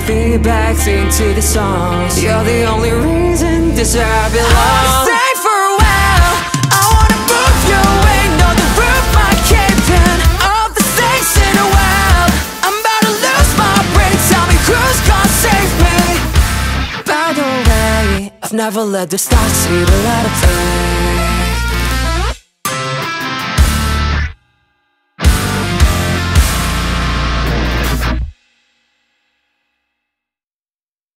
feedbacks into the songs. You're the only reason this is where I belong. Stay for a while, I wanna move your way. Know the roof might cave in, all the stakes in a while. I'm about to lose my brain, tell me who's gonna save me. By the way, I've never let the stars see the light of day.